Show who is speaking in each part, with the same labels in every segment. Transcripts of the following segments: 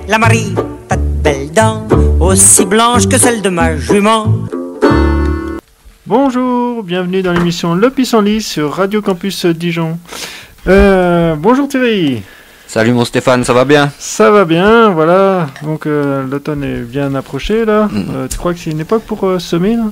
Speaker 1: la Marie, t'as de belles dents, aussi blanches que celles de ma jument.
Speaker 2: Bonjour, bienvenue dans l'émission Le Pissenlit sur Radio Campus Dijon. Bonjour Thierry.
Speaker 3: Salut mon Stéphane, ça va bien?
Speaker 2: Ça va bien, voilà. Donc l'automne est bien approché là. Tu crois que c'est une époque pour semer là?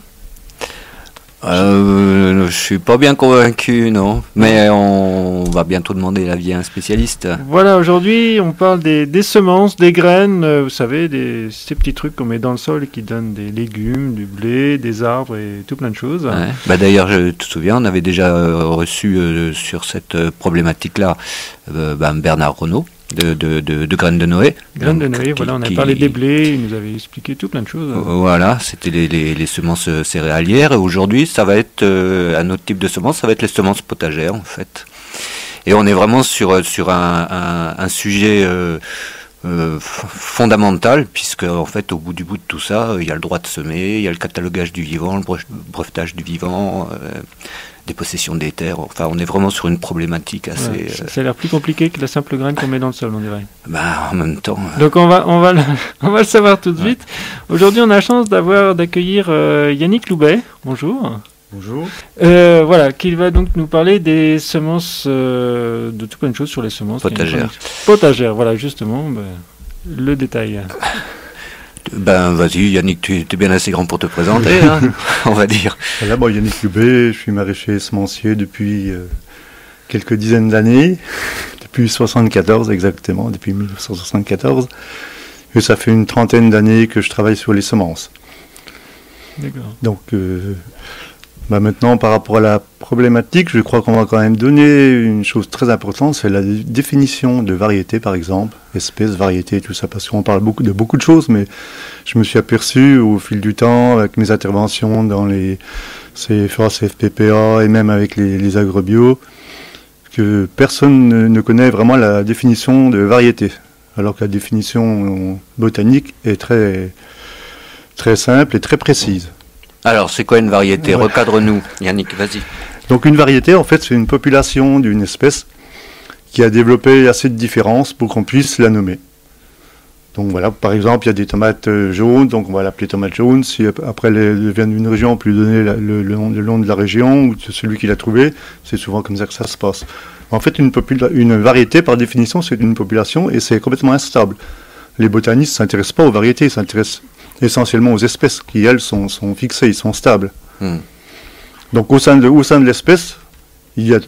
Speaker 3: Je suis pas bien convaincu, non. Mais on va bientôt demander l'avis à un spécialiste.
Speaker 2: Voilà, aujourd'hui on parle des semences, des graines, vous savez, ces petits trucs qu'on met dans le sol et qui donnent des légumes, du blé, des arbres et tout plein de choses.
Speaker 3: Ouais. Bah d'ailleurs, je te souviens, on avait déjà reçu sur cette problématique-là Bernard Renaud. De graines de Noé.
Speaker 2: Graines de Noé, voilà, on a parlé des blés, il nous avait expliqué tout plein de choses.
Speaker 3: Voilà, c'était les semences céréalières, et aujourd'hui, ça va être un autre type de semences, ça va être les semences potagères, en fait. Et on est vraiment sur un sujet fondamental, puisque, en fait, au bout du bout de tout ça, il y a le droit de semer, il y a le catalogage du vivant, le brevetage du vivant, des possessions des terres. Enfin, on est vraiment sur une problématique assez...
Speaker 2: Ouais, ça a l'air plus compliqué que la simple graine qu'on met dans le sol, on dirait.
Speaker 3: Bah, en même temps...
Speaker 2: Donc on va le savoir tout de suite. Aujourd'hui, on a la chance d'accueillir Yannick Loubet. Bonjour.
Speaker 4: Bonjour.
Speaker 2: Voilà, qui va donc nous parler des semences, de tout plein de choses sur les semences.
Speaker 3: Potagères.
Speaker 2: Potagères, voilà, justement, le détail.
Speaker 3: Ben vas-y Yannick, tu es bien assez grand pour te présenter, hein, on va dire.
Speaker 4: Voilà, Yannick Loubet, je suis maraîcher semencier depuis quelques dizaines d'années, depuis 1974 exactement, depuis 1974. Et ça fait une trentaine d'années que je travaille sur les semences.
Speaker 2: D'accord.
Speaker 4: Donc maintenant, par rapport à la problématique, je crois qu'on va quand même donner une chose très importante, c'est la définition de variété, par exemple, espèces, variétés, tout ça, parce qu'on parle de beaucoup de choses, mais je me suis aperçu au fil du temps, avec mes interventions dans les CFA, CFPPA et même avec les agrobio, que personne ne connaît vraiment la définition de variété, alors que la définition botanique est très, très simple et très précise.
Speaker 3: Alors, c'est quoi une variété? Ouais. Recadre-nous, Yannick, vas-y.
Speaker 4: Donc une variété, en fait, c'est une population d'une espèce qui a développé assez de différences pour qu'on puisse la nommer. Donc voilà, par exemple, il y a des tomates jaunes, donc on va l'appeler tomate jaune. Si après elles viennent d'une région, on peut lui donner le nom de la région ou de celui qui l'a trouvé. C'est souvent comme ça que ça se passe. En fait, une variété, par définition, c'est une population et c'est complètement instable. Les botanistes ne s'intéressent pas aux variétés, ils s'intéressent essentiellement aux espèces qui, elles, sont fixées, ils sont stables. Donc au sein de l'espèce, il y a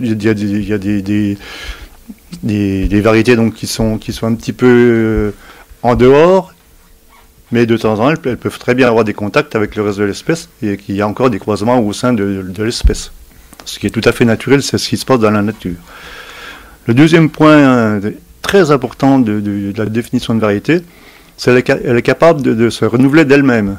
Speaker 4: des variétés donc, qui sont un petit peu en dehors, mais de temps en temps, elles peuvent très bien avoir des contacts avec le reste de l'espèce, et qu'il y a encore des croisements au sein de l'espèce. Ce qui est tout à fait naturel, c'est ce qui se passe dans la nature. Le deuxième point très important de la définition de variété, c'est qu'elle est capable de se renouveler d'elle-même.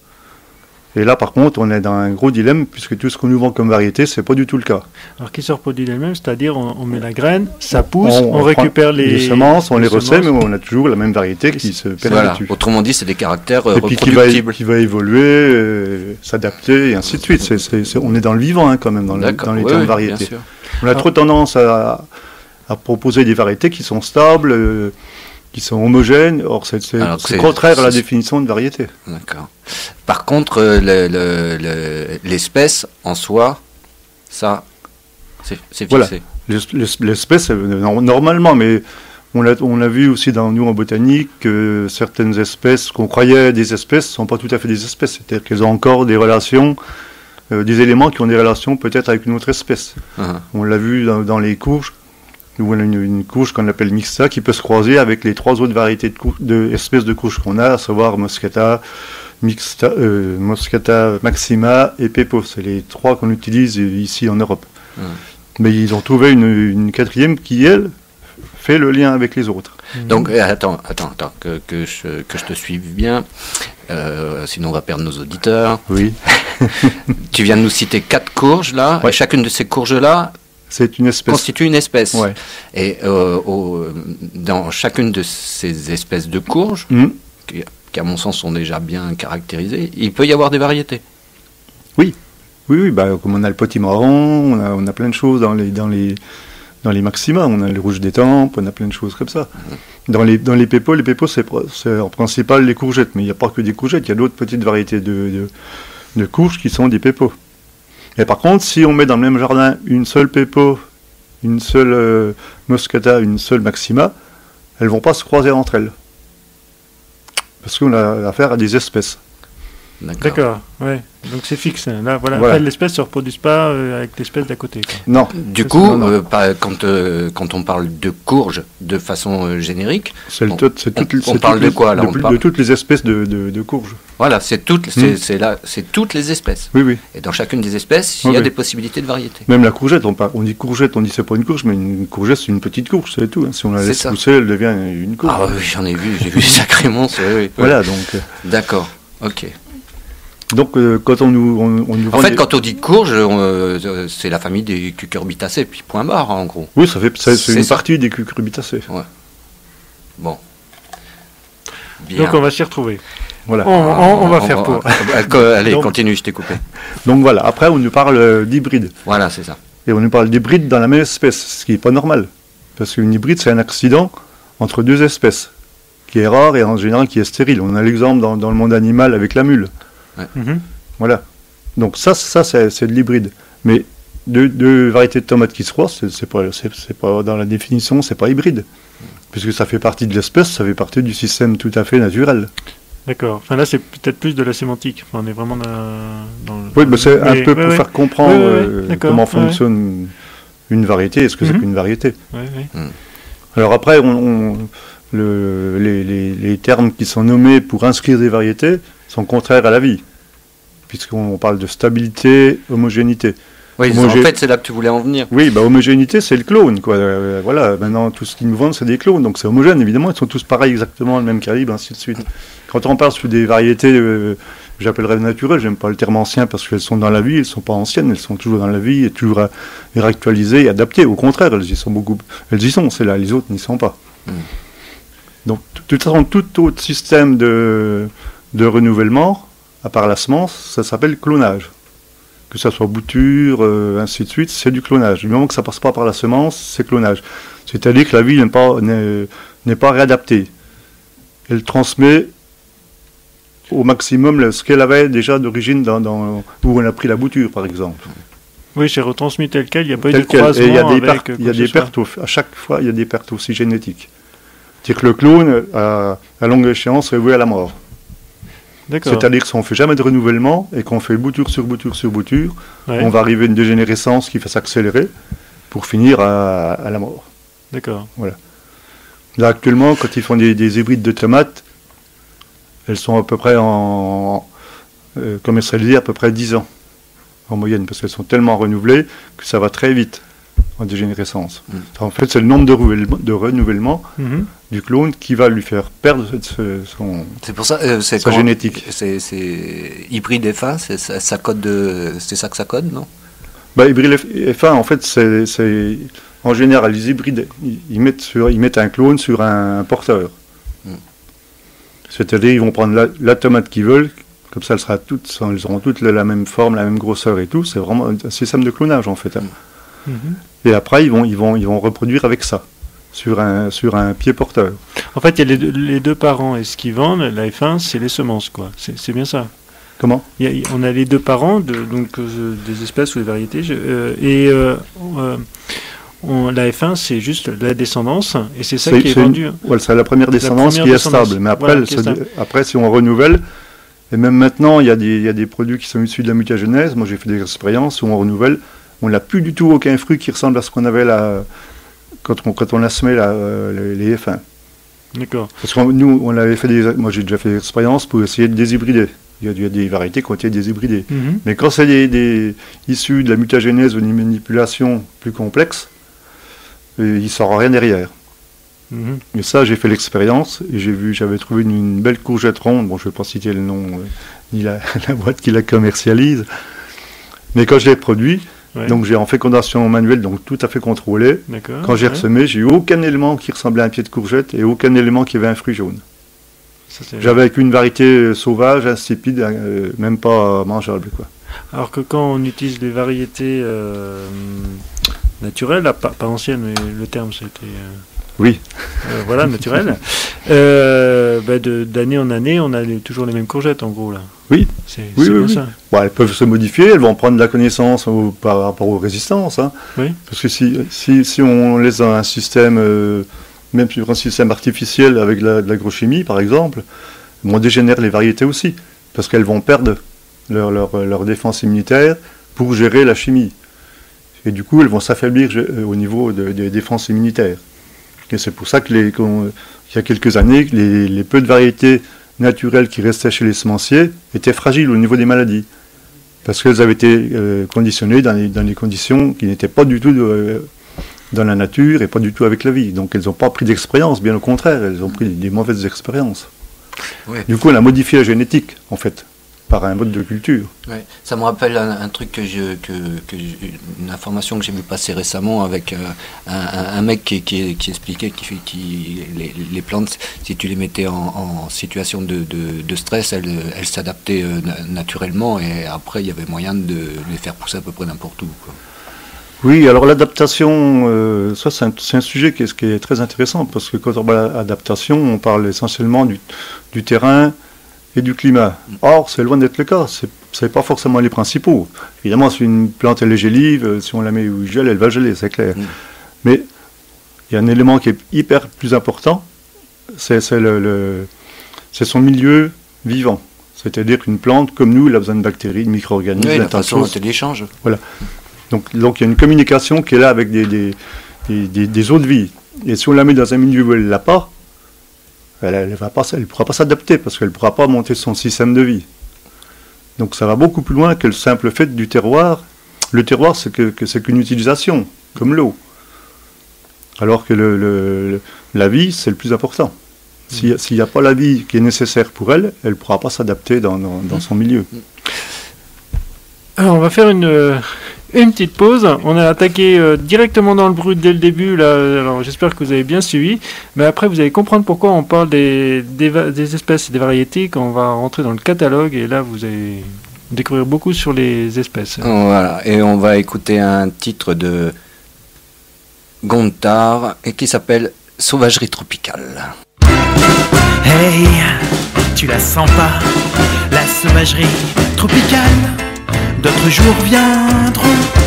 Speaker 4: Et là, par contre, on est dans un gros dilemme, puisque tout ce qu'on nous vend comme variété, c'est pas du tout le cas.
Speaker 2: Alors, qui se reproduit d'elle-même, c'est-à-dire on met la graine, ça pousse, on récupère les
Speaker 4: semences, on les ressème, mais on a toujours la même variété qui se perpétue.
Speaker 3: Autrement dit, c'est des caractères
Speaker 4: et puis
Speaker 3: reproductibles.
Speaker 4: qui va évoluer, s'adapter, et ainsi de suite. On est dans le vivant, hein, quand même, dans les termes de variété. On a trop tendance à proposer des variétés qui sont stables, qui sont homogènes. Or, c'est contraire à la définition de variété.
Speaker 3: D'accord. Par contre, l'espèce en soi, ça, c'est fixé.
Speaker 4: Voilà. L'espèce, normalement, mais on a vu aussi nous en botanique que certaines espèces qu'on croyait des espèces ne sont pas tout à fait des espèces. C'est-à-dire qu'elles ont encore des relations, des éléments qui ont des relations peut-être avec une autre espèce. On l'a vu dans les courges. Où on a une courge qu'on appelle mixta qui peut se croiser avec les trois autres variétés d'espèces de courges qu'on a, à savoir Moscata, Moscata maxima et Pepo. C'est les trois qu'on utilise ici en Europe. Mais ils ont trouvé une quatrième qui, elle, fait le lien avec les autres.
Speaker 3: Donc, attends, que je te suive bien, sinon on va perdre nos auditeurs.
Speaker 4: Oui.
Speaker 3: Tu viens de nous citer 4 courges, là, et chacune de ces courges-là constitue une espèce.
Speaker 4: Ouais.
Speaker 3: Et dans chacune de ces espèces de courges, qui à mon sens sont déjà bien caractérisées, il peut y avoir des variétés.
Speaker 4: Oui, comme on a le potimarron, on a plein de choses dans dans les maxima, on a le rouge des tempes, on a plein de choses comme ça. Dans les pépos, c'est en principal les courgettes, mais il n'y a pas que des courgettes, il y a d'autres petites variétés de courges qui sont des pépos. Et par contre, si on met dans le même jardin une seule pépo, une seule moscata, une seule maxima, elles ne vont pas se croiser entre elles. Parce qu'on a affaire à des espèces.
Speaker 2: D'accord, ouais. Donc c'est fixe. Là, voilà.
Speaker 4: Voilà.
Speaker 2: Après, l'espèce ne se reproduise pas avec l'espèce d'à côté, quoi.
Speaker 4: Non.
Speaker 3: Du
Speaker 2: Ça,
Speaker 3: coup,
Speaker 4: non, non.
Speaker 3: quand on parle de courge de façon générique,
Speaker 4: On
Speaker 3: parle de quoi, là, on parle
Speaker 4: de toutes les espèces de courges.
Speaker 3: voilà, c'est toutes les espèces.
Speaker 4: Oui, oui.
Speaker 3: Et dans chacune des espèces, il y
Speaker 4: Oui,
Speaker 3: a
Speaker 4: oui.
Speaker 3: des possibilités de variété.
Speaker 4: Même la courgette, on dit courgette, on dit c'est pas une courge, mais une courgette c'est une petite courge, c'est tout. Hein. Si on la
Speaker 3: C'est
Speaker 4: laisse
Speaker 3: ça.
Speaker 4: pousser, elle devient une courge.
Speaker 3: Ah oui, j'en ai vu, j'ai vu sacrément. Oui.
Speaker 4: Voilà, donc.
Speaker 3: D'accord, ok.
Speaker 4: Donc quand on nous
Speaker 3: En fait, quand on dit courge, c'est la famille des cucurbitacées, puis point barre, en gros.
Speaker 4: oui, c'est
Speaker 3: C'est
Speaker 4: une
Speaker 3: ça.
Speaker 4: partie des cucurbitacées.
Speaker 3: Bon. Bien.
Speaker 2: Donc on va s'y retrouver.
Speaker 4: Voilà.
Speaker 2: On va faire pour.
Speaker 3: Allez,
Speaker 4: Donc-
Speaker 3: continue, je t'ai coupé.
Speaker 4: Donc voilà. Après, on nous parle d'hybride.
Speaker 3: Voilà, c'est ça.
Speaker 4: Et on nous parle d'hybride dans la même espèce, ce qui n'est pas normal. Parce qu'une hybride, c'est un accident entre deux espèces, qui est rare et en général qui est stérile. On a l'exemple dans le monde animal avec la mule.
Speaker 2: Mhm.
Speaker 4: Voilà. Donc ça c'est de l'hybride. Mais deux variétés de tomates qui se croisent, c'est pas dans la définition, c'est pas hybride. Puisque ça fait partie de l'espèce, ça fait partie du système tout à fait naturel.
Speaker 2: D'accord. Enfin là, c'est peut-être plus de la sémantique. Enfin, on est vraiment dans le...
Speaker 4: Oui, mais c'est un
Speaker 2: Mais-
Speaker 4: peu pour
Speaker 2: ouais,
Speaker 4: faire comprendre
Speaker 2: ouais, d'accord,
Speaker 4: comment
Speaker 2: ouais.
Speaker 4: fonctionne une variété et ce que c'est
Speaker 2: Mhm.
Speaker 4: qu'une variété.
Speaker 2: Ouais, ouais.
Speaker 4: Alors après, les termes qui sont nommés pour inscrire des variétés sont contraires à la vie, puisqu'on parle de stabilité, homogénéité.
Speaker 3: Oui,
Speaker 4: Moi,
Speaker 3: en
Speaker 4: j'ai-
Speaker 3: fait, c'est là que tu voulais en venir.
Speaker 4: Oui, homogénéité, c'est le clone, quoi. Voilà, maintenant, tout ce qu'ils nous vendent, c'est des clones, donc c'est homogène, évidemment, ils sont tous pareils, exactement le même calibre, ainsi de suite. Quand on parle sur des variétés, j'appellerais naturelles, j'aime pas le terme ancien parce qu'elles sont dans la vie, elles sont pas anciennes, elles sont toujours dans la vie, et toujours réactualisées et adaptées. Au contraire, elles y sont, c'est là, les autres n'y sont pas. Donc, de toute façon, tout autre système de renouvellement, à part la semence, ça s'appelle clonage. Que ça soit bouture, ainsi de suite, c'est du clonage. Du moment que ça passe pas par la semence, c'est clonage. C'est-à-dire que la vie n'est pas réadaptée. Elle transmet au maximum ce qu'elle avait déjà d'origine où on a pris la bouture, par exemple.
Speaker 2: Oui, c'est retransmis tel quel. Il n'y a pas eu de
Speaker 4: Tel quel.
Speaker 2: croisement
Speaker 4: Et il y a des
Speaker 2: avec
Speaker 4: pertes,
Speaker 2: quoi
Speaker 4: il y a
Speaker 2: que
Speaker 4: des
Speaker 2: ce soit.
Speaker 4: pertes à chaque fois, il y a des pertes aussi génétiques. C'est-à-dire que le clone, à longue échéance, est voué à la mort.
Speaker 2: D'accord.
Speaker 4: C'est-à-dire que si on ne fait jamais de renouvellement et qu'on fait bouture sur bouture sur bouture,
Speaker 2: Ouais.
Speaker 4: on va arriver à une dégénérescence qui va s'accélérer pour finir à la mort.
Speaker 2: D'accord.
Speaker 4: Là, actuellement, quand ils font des hybrides de tomates, elles sont à peu près commercialisées à peu près 10 ans en moyenne, parce qu'elles sont tellement renouvelées que ça va très vite en dégénérescence. En fait, c'est le nombre de renouvellement
Speaker 2: Mhm.
Speaker 4: du clone qui va lui faire perdre son...
Speaker 3: C'est pour ça, c'est
Speaker 4: Sa génétique.
Speaker 3: C'est hybride F1, c'est ça code c'est ça que ça code, non?
Speaker 4: Hybride F1, en fait, c'est en général, les hybrides, ils mettent un clone sur un porteur. C'est-à-dire, ils vont prendre la tomate qu'ils veulent, comme ça, elles auront toutes la même forme, la même grosseur et tout. C'est vraiment un système de clonage, en fait. Hein.
Speaker 2: Mhm.
Speaker 4: Et après, ils vont reproduire avec ça, sur un pied porteur.
Speaker 2: En fait, il y a les deux parents. Et ce qu'ils vendent, la F1, c'est les semences, quoi. C'est bien ça.
Speaker 4: Comment ?
Speaker 2: On a les deux parents, des espèces ou des variétés. La F1, c'est juste la descendance. Et c'est ça qui est vendu.
Speaker 4: Ouais, c'est la première descendance
Speaker 2: première
Speaker 4: qui est
Speaker 2: descendance.
Speaker 4: stable. Mais après,
Speaker 2: Voilà, qui est stable.
Speaker 4: après, si on renouvelle, et même maintenant, il y a des produits qui sont issus de la mutagénèse. Moi, j'ai fait des expériences où on renouvelle. On n'a plus du tout aucun fruit qui ressemble à ce qu'on avait là, quand on a semé les F1.
Speaker 2: D'accord.
Speaker 4: Parce que nous, moi j'ai déjà fait des expériences pour essayer de déshybrider. Il y a des variétés qui ont été déshybridées.
Speaker 2: Mhm.
Speaker 4: Mais quand c'est des issus de la mutagénèse ou d'une manipulation plus complexe, il ne sort rien derrière.
Speaker 2: Mhm.
Speaker 4: Et ça, j'ai fait l'expérience et j'avais trouvé une belle courgette ronde. Bon, je ne vais pas citer le nom ni la boîte qui la commercialise. Mais quand je l'ai produit,
Speaker 2: Ouais.
Speaker 4: donc j'ai en fécondation manuelle, donc tout à fait contrôlé.
Speaker 2: D'accord.
Speaker 4: Quand j'ai
Speaker 2: Ouais.
Speaker 4: ressemé, j'ai eu aucun élément qui ressemblait à un pied de courgette et aucun élément qui avait un fruit jaune.
Speaker 2: Ça, c'est-
Speaker 4: J'avais qu'une variété sauvage, insipide, même pas mangeable, quoi.
Speaker 2: Alors que quand on utilise des variétés naturelles, pas anciennes, mais le terme c'était
Speaker 4: Oui.
Speaker 2: voilà, naturelles, d'année en année, on a toujours les mêmes courgettes en gros là.
Speaker 4: Oui.
Speaker 2: C'est
Speaker 4: Oui,
Speaker 2: bien
Speaker 4: oui.
Speaker 2: ça.
Speaker 4: Bon, elles peuvent se modifier, elles vont prendre de la connaissance par rapport aux résistances. Hein.
Speaker 2: Oui.
Speaker 4: Parce que si on laisse dans un système, même sur un système artificiel avec de l'agrochimie par exemple, on dégénère les variétés aussi. Parce qu'elles vont perdre leur défense immunitaire pour gérer la chimie. Et du coup, elles vont s'affaiblir au niveau des défenses immunitaires. Et c'est pour ça qu'il y a quelques années, les peu de variétés naturelles qui restaient chez les semenciers étaient fragiles au niveau des maladies. Parce qu'elles avaient été conditionnées dans des conditions qui n'étaient pas du tout dans la nature et pas du tout avec la vie. Donc elles n'ont pas pris d'expérience, bien au contraire, elles ont pris des mauvaises expériences.
Speaker 3: Ouais.
Speaker 4: Du coup, on a modifié la génétique, en fait, par un mode de culture.
Speaker 3: Ouais. Ça me rappelle un truc une information que j'ai vu passer récemment avec un mec qui expliquait les plantes, si tu les mettais en situation de stress, elles s'adaptaient naturellement, et après il y avait moyen de les faire pousser à peu près n'importe où, quoi.
Speaker 4: Oui, alors l'adaptation, ça c'est un sujet qui est très intéressant, parce que quand on parle d'adaptation, on parle essentiellement du terrain et du climat. Or, c'est loin d'être le cas, c'est pas forcément les principaux. Évidemment, si une plante elle est gélive, si on la met où il gèle, elle va geler, c'est clair. Mais il y a un élément qui est hyper plus important, c'est son milieu vivant. C'est-à-dire qu'une plante, comme nous, elle a besoin de bactéries, de micro-organismes,
Speaker 3: Oui, la façon dont
Speaker 4: d'intentions.
Speaker 3: elle échange.
Speaker 4: Voilà. Donc il y a une communication qui est là avec des eaux de vie. Et si on la met dans un milieu où elle ne l'a pas, elle ne pourra pas s'adapter parce qu'elle ne pourra pas monter son système de vie. Donc ça va beaucoup plus loin que le simple fait du terroir. Le terroir, c'est qu'une utilisation, comme l'eau. Alors que la vie, c'est le plus important. S'il n'y a pas la vie qui est nécessaire pour elle, elle ne pourra pas s'adapter dans son milieu.
Speaker 2: Alors on va faire une petite pause. On a attaqué directement dans le brut dès le début. Là. Alors j'espère que vous avez bien suivi. Mais après, vous allez comprendre pourquoi on parle des espèces et des variétés quand on va rentrer dans le catalogue. Et là, vous allez découvrir beaucoup sur les espèces.
Speaker 3: Voilà, et on va écouter un titre de Gontard et qui s'appelle Sauvagerie tropicale.
Speaker 5: Hey, tu la sens pas, la sauvagerie tropicale? D'autres jours viendront.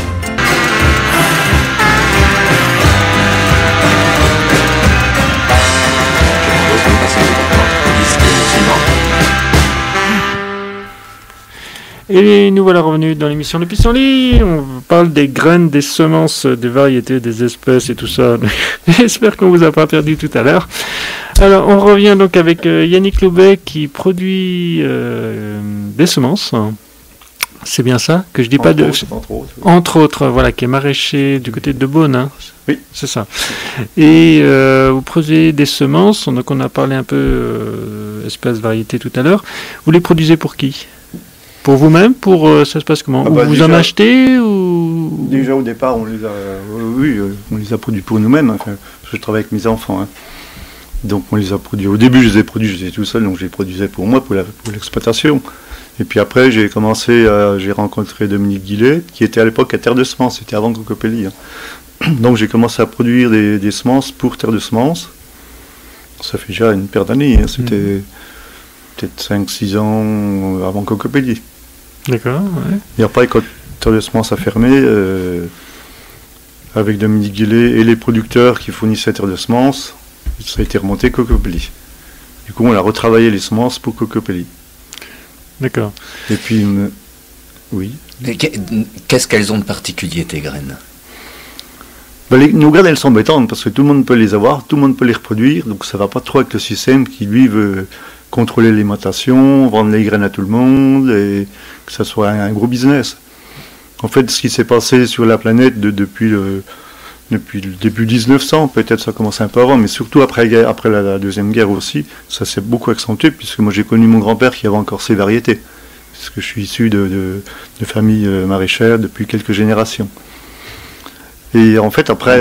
Speaker 2: Et nous voilà revenus dans l'émission Le Pissenlit. On parle des graines, des semences, des variétés, des espèces et tout ça. J'espère qu'on vous a pas perdu tout à l'heure. Alors, on revient donc avec Yannick Loubet qui produit des semences. C'est bien ça que je dis pas de. Entre autres, voilà, qui est maraîcher du côté de Beaune. Hein.
Speaker 4: Oui.
Speaker 2: C'est ça. Et vous produisez des semences. Donc, on a parlé un peu espèces, variétés tout à l'heure. Vous les produisez pour qui? Pour vous-même? Ça se passe comment? Vous
Speaker 4: déjà,
Speaker 2: en achetez ou...
Speaker 4: Déjà au départ, on les a produits pour nous-mêmes. Hein. Enfin, je travaille avec mes enfants. Hein. Donc on les a produits. Au début, je les ai produits, j'étais tout seul, donc je les produisais pour moi, pour l'exploitation. Et puis après, j'ai rencontré Dominique Guillet, qui était à l'époque à Terre de Semences, c'était avant Cocopelli. Hein. Donc j'ai commencé à produire des semences pour Terre de Semences. Ça fait déjà une paire d'années, hein. C'était peut-être 5-6 ans avant Cocopelli.
Speaker 2: D'accord, ouais.
Speaker 4: Et après, quand Terre de Semences a fermé, avec Dominique Guillet et les producteurs qui fournissaient Terre de Semences, ça a été remonté Cocopelli. Du coup, on a retravaillé les semences pour Cocopelli.
Speaker 2: D'accord.
Speaker 4: Et puis, oui.
Speaker 3: Et qu'est-ce qu'elles ont de particulier, tes graines?
Speaker 4: Nos graines, elles sont embêtantes parce que tout le monde peut les avoir, tout le monde peut les reproduire, donc ça va pas trop avec le système qui, lui, veut contrôler l'alimentation, vendre les graines à tout le monde et que ça soit un gros business. En fait, ce qui s'est passé sur la planète depuis le début 1900, peut-être ça commence un peu avant, mais surtout après la Deuxième Guerre aussi, ça s'est beaucoup accentué, puisque moi j'ai connu mon grand-père qui avait encore ces variétés, puisque je suis issu de famille maraîchère depuis quelques générations. Et en fait, après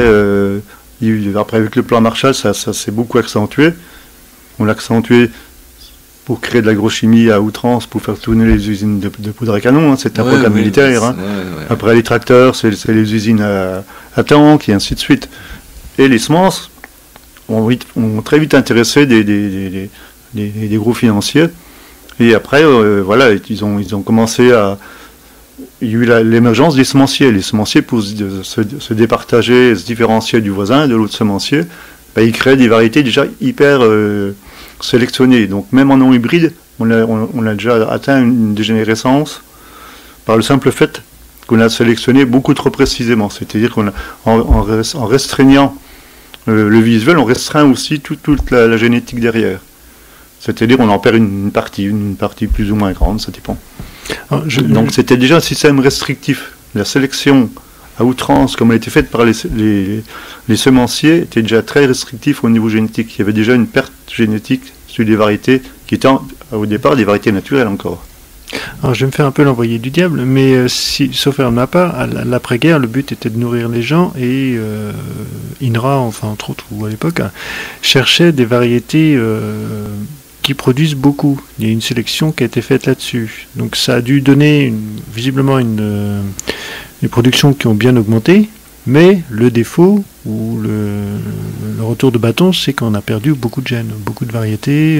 Speaker 4: avec le plan Marshall, ça s'est beaucoup accentué. On l'a accentué pour créer de l'agrochimie à outrance, pour faire tourner les usines de poudre à canon, hein, c'est un programme militaire. Hein. Après les tracteurs, c'est les usines à tanks et ainsi de suite. Et les semences ont très vite intéressé des gros financiers. Et après, voilà, ils ont commencé à... Il y a eu l'émergence des semenciers. Les semenciers, pour se départager, se différencier du voisin, de l'autre semencier, ils créaient des variétés déjà hyper sélectionnées. Donc même en non hybride, on a déjà atteint une dégénérescence par le simple fait qu'on a sélectionné beaucoup trop précisément. C'est-à-dire qu'en restreignant le visuel, on restreint aussi toute la génétique derrière. C'est-à-dire qu'on en perd une partie plus ou moins grande, ça dépend. Donc c'était déjà un système restrictif. La sélection à outrance, comme elle a été faite par les semenciers, était déjà très restrictif au niveau génétique. Il y avait déjà une perte génétique sur des variétés qui étaient au départ des variétés naturelles encore.
Speaker 2: Alors je vais me faire un peu l'envoyé du diable, mais sauf erreur de ma part, à l'après-guerre, le but était de nourrir les gens et INRA, enfin entre autres, ou à l'époque, cherchait des variétés qui produisent beaucoup. Il y a une sélection qui a été faite là-dessus. Donc ça a dû donner visiblement des productions qui ont bien augmenté, mais le défaut ou le retour de bâton, c'est qu'on a perdu beaucoup de gènes, beaucoup de variétés.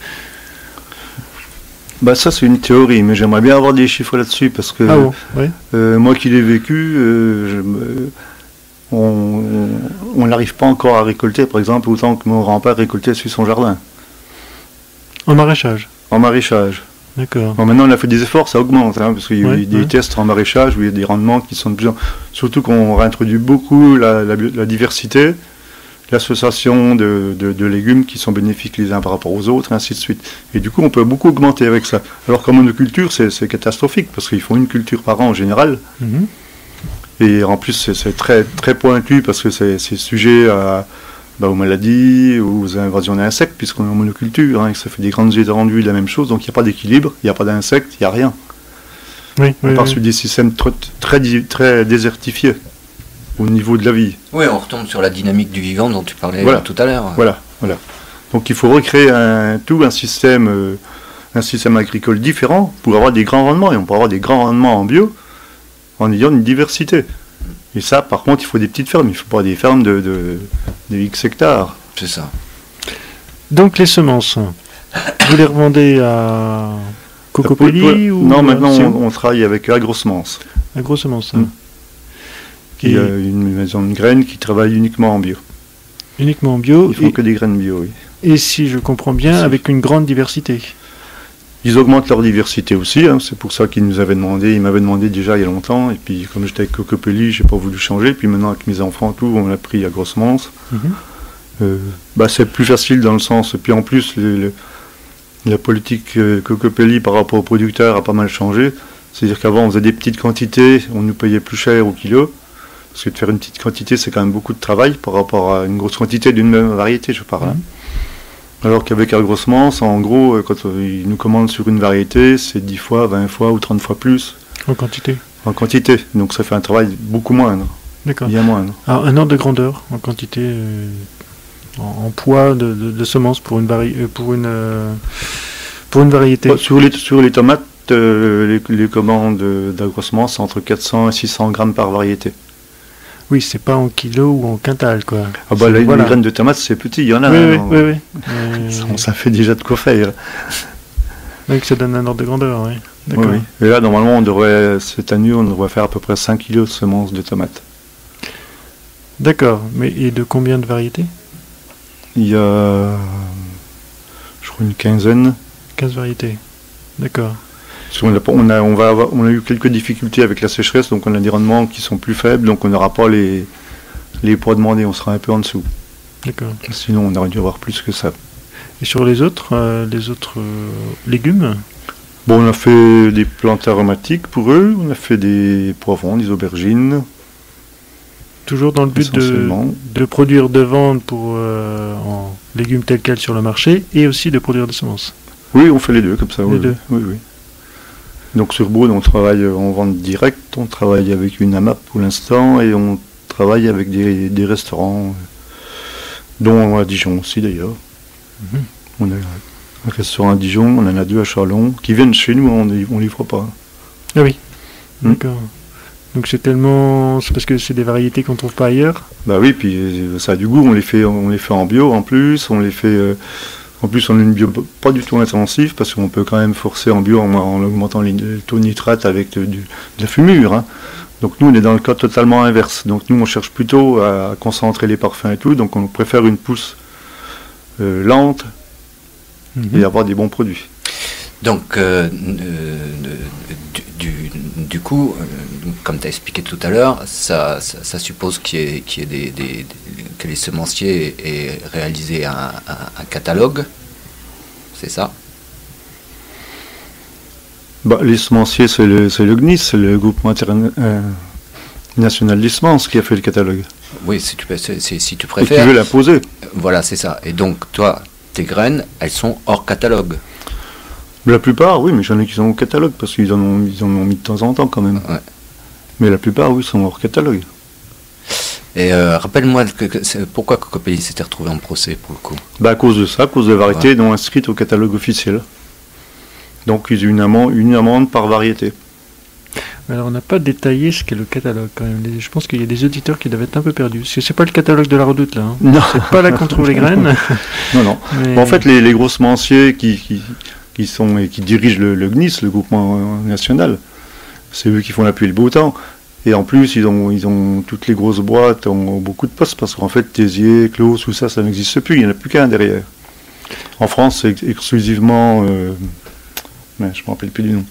Speaker 4: Ça c'est une théorie, mais j'aimerais bien avoir des chiffres là-dessus parce que moi qui l'ai vécu, on n'arrive pas encore à récolter, par exemple, autant que mon grand-père récoltait sur son jardin.
Speaker 2: En maraîchage.
Speaker 4: En maraîchage.
Speaker 2: D'accord.
Speaker 4: Bon, maintenant on a fait des efforts, ça augmente, hein, parce qu'il y a eu des tests en maraîchage où il y a des rendements qui sont de plus en... Surtout qu'on réintroduit beaucoup la diversité, l'association de légumes qui sont bénéfiques les uns par rapport aux autres, et ainsi de suite. Et du coup on peut beaucoup augmenter avec ça. Alors qu'en monoculture c'est catastrophique, parce qu'ils font une culture par an en général. Et en plus c'est très, très pointu, parce que c'est sujet aux maladies, aux invasions d'insectes, puisqu'on est en monoculture, hein, et que ça fait des grandes étendues de la même chose, donc il n'y a pas d'équilibre, il n'y a pas d'insectes, il n'y a rien. On part sur des systèmes très désertifiés au niveau de la vie.
Speaker 3: Oui, on retombe sur la dynamique du vivant dont tu parlais tout à l'heure.
Speaker 4: Voilà. Donc il faut recréer un système agricole différent pour avoir des grands rendements, et on peut avoir des grands rendements en bio en ayant une diversité. Et ça, par contre, il faut des petites fermes. Il ne faut pas des fermes de X hectares.
Speaker 3: C'est ça.
Speaker 2: Donc les semences, vous les revendez à Cocopelli ou
Speaker 4: Non, maintenant on travaille avec Agrosemences.
Speaker 2: Agrosemences.
Speaker 4: Il y a une maison de graines qui travaille uniquement en bio.
Speaker 2: Uniquement en bio.
Speaker 4: Ils font que des graines bio, oui.
Speaker 2: Et si je comprends bien, avec une grande diversité.
Speaker 4: Ils augmentent leur diversité aussi, hein, c'est pour ça qu'ils m'avaient demandé déjà il y a longtemps, et puis comme j'étais avec Cocopelli, j'ai pas voulu changer, puis maintenant avec mes enfants tout, on l'a pris à Agrosemences. C'est plus facile dans le sens, et puis en plus la politique Cocopelli par rapport aux producteurs a pas mal changé, c'est-à-dire qu'avant on faisait des petites quantités, on nous payait plus cher au kilo, parce que de faire une petite quantité c'est quand même beaucoup de travail par rapport à une grosse quantité d'une même variété, je parle. Alors qu'avec Agrosemences, en gros, quand ils nous commandent sur une variété, c'est 10 fois, 20 fois ou 30 fois plus.
Speaker 2: En quantité.
Speaker 4: En quantité. Donc ça fait un travail beaucoup moindre.
Speaker 2: D'accord.
Speaker 4: Bien moindre.
Speaker 2: Alors un ordre de grandeur, en quantité, en poids de semences pour une variété.
Speaker 4: Sur les tomates, les commandes d'Agrosemences, c'est entre 400 et 600 grammes par variété.
Speaker 2: Oui, c'est pas en kilos ou en quintal, quoi.
Speaker 4: Les graines de tomates, c'est petit, il y en a.
Speaker 2: Oui.
Speaker 4: Ça fait déjà de quoi faire.
Speaker 2: Donc ça donne un ordre de grandeur, oui. D'accord.
Speaker 4: Oui. Et là, normalement, cette année, on devrait faire à peu près 5 kilos de semences de tomates.
Speaker 2: D'accord. Et de combien de variétés?
Speaker 4: Il y a, je crois, une quinzaine.
Speaker 2: 15 variétés. D'accord.
Speaker 4: On a eu quelques difficultés avec la sécheresse, donc on a des rendements qui sont plus faibles, donc on n'aura pas les poids demandés, on sera un peu en dessous.
Speaker 2: D'accord.
Speaker 4: Sinon, on aurait dû avoir plus que ça.
Speaker 2: Et sur les autres légumes?
Speaker 4: On a fait des plantes aromatiques pour eux, on a fait des poivrons, des aubergines.
Speaker 2: Toujours dans le but de produire, de vendre en légumes tels quels sur le marché, et aussi de produire des semences.
Speaker 4: Oui, on fait les deux comme ça.
Speaker 2: Les deux.
Speaker 4: Oui. Donc sur Beaune, on travaille en vente directe, on travaille avec une AMAP pour l'instant, et on travaille avec des restaurants, dont à Dijon aussi d'ailleurs. On a Un restaurant à Dijon, on en a 2 à Châlons, qui viennent chez nous, on ne livre pas.
Speaker 2: Ah oui, d'accord. Donc c'est parce que c'est des variétés qu'on ne trouve pas ailleurs.
Speaker 4: Bah oui, puis ça a du goût, on les fait en bio en plus, on les fait... en plus, on a une bio pas du tout intensive, parce qu'on peut quand même forcer en bio en augmentant le taux de nitrate avec de la fumure. Hein. Donc nous, on est dans le cas totalement inverse. Donc nous, on cherche plutôt à concentrer les parfums et tout, donc on préfère une pousse lente et avoir des bons produits.
Speaker 3: Donc, du coup, comme tu as expliqué tout à l'heure, ça suppose que les semenciers aient réalisé un catalogue, c'est ça?
Speaker 4: Bah, les semenciers, c'est le GNIS, c'est le groupement national des semences qui a fait le catalogue.
Speaker 3: Oui, si tu préfères.
Speaker 4: Et qui veut l'imposer.
Speaker 3: Voilà, c'est ça. Et donc, toi, tes graines, elles sont hors catalogue.
Speaker 4: La plupart, oui, mais j'en ai qui sont au catalogue, parce qu'ils en ont mis de temps en temps quand même.
Speaker 3: Ouais.
Speaker 4: Mais la plupart, oui, sont hors catalogue.
Speaker 3: Et rappelle-moi, pourquoi Cocopelli s'était retrouvé en procès, pour le coup?
Speaker 4: Bah, à cause de ça, à cause des variétés non inscrites au catalogue officiel. Donc, ils ont une amende par variété.
Speaker 2: Alors, on n'a pas détaillé ce qu'est le catalogue, quand même. Je pense qu'il y a des auditeurs qui doivent être un peu perdus. Parce que c'est pas le catalogue de la Redoute, là. Hein.
Speaker 4: Non.
Speaker 2: C'est pas là qu'on trouve les graines.
Speaker 4: Non.
Speaker 2: Mais...
Speaker 4: Bon, en fait, les gros semenciers qui dirigent le GNIS, le groupement national, c'est eux qui font la pluie et le beau temps. Et en plus, ils ont toutes les grosses boîtes, ont beaucoup de postes, parce qu'en fait, Tézier, Clos, tout ça, ça n'existe plus, il n'y en a plus qu'un derrière. En France, c'est exclusivement... mais je ne me rappelle plus du nom.